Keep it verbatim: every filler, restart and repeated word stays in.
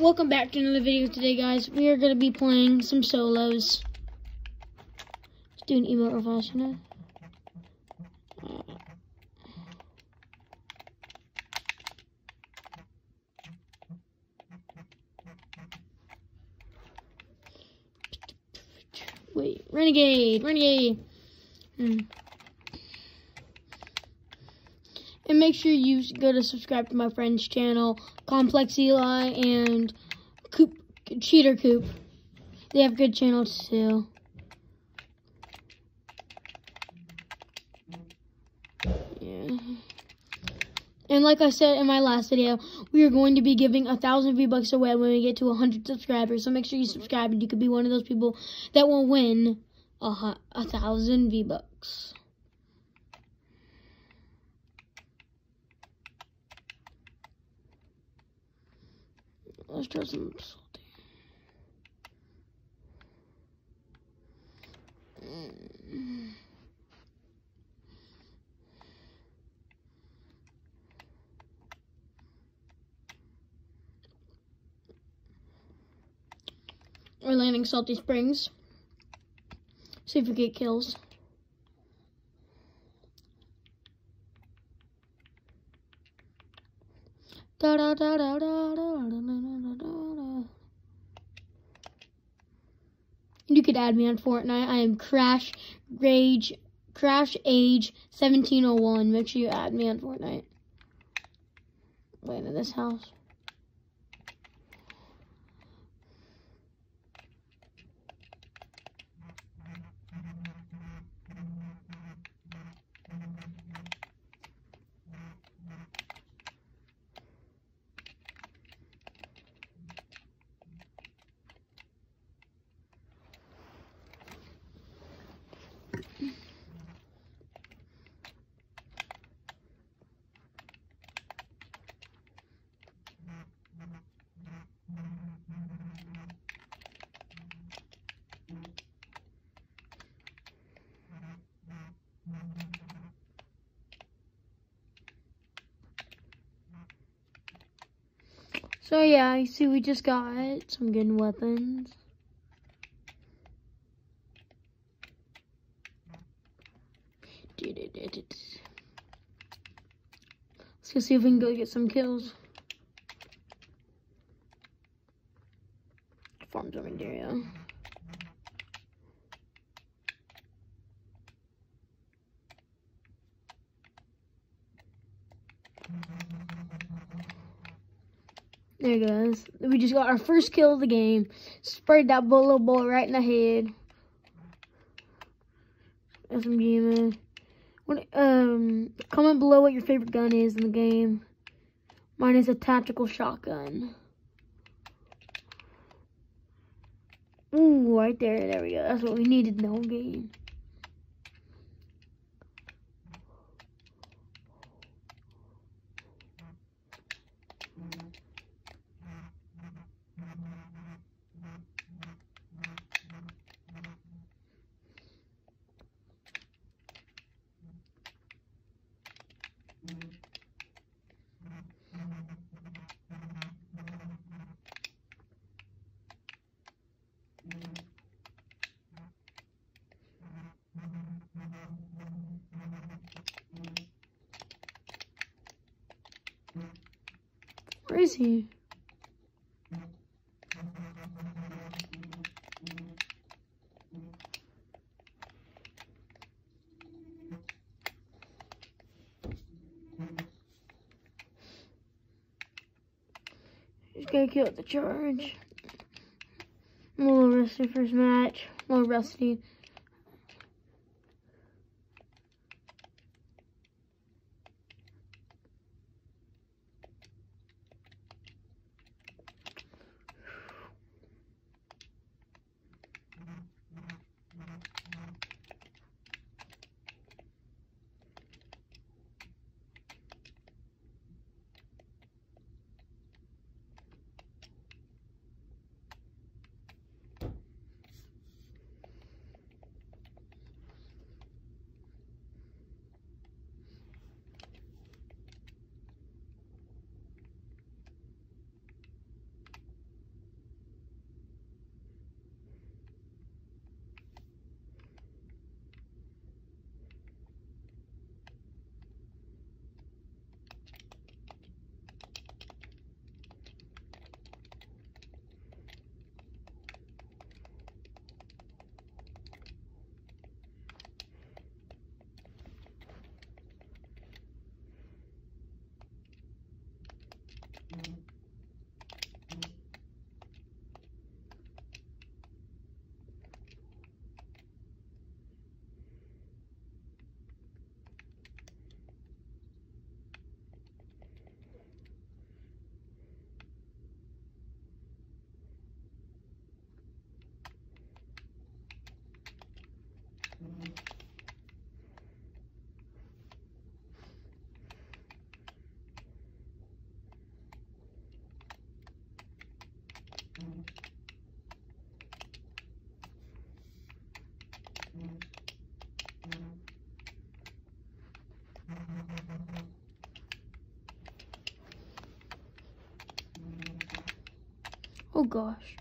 Welcome back to another video today, guys. We are going to be playing some solos. Let's do an emote real fast, you know? Wait, Renegade, Renegade. Hmm. And make sure you go to subscribe to my friend's channel, Complex Eli and Coop, Cheater Coop. They have good channels too. Yeah. And like I said in my last video, we are going to be giving a thousand V-Bucks away when we get to a hundred subscribers. So make sure you subscribe, and you could be one of those people that will win a, a thousand V-Bucks. Let's try some salty. Mm. We're landing Salty Springs. See if we get kills. Da da da da da da da da da da. You could add me on Fortnite. I am Crash Rage Crash Age seventeen oh one. Make sure you add me on Fortnite. Wait, in this house. So yeah, you see we just got some good weapons. Let's go see if we can go get some kills. Farms over there, yeah. There it goes. We just got our first kill of the game. Sprayed that little boy right in the head. S M G, man. What, um, comment below what your favorite gun is in the game. Mine is a tactical shotgun. Ooh, right there. There we go. That's what we needed in the whole game. Where is he? Just gotta kill the charge. I'm a little rusty first match. A little rusty. Oh gosh.